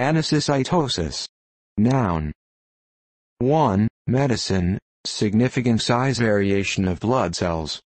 Anisocytosis. Noun. 1. Medicine, significant size variation of blood cells.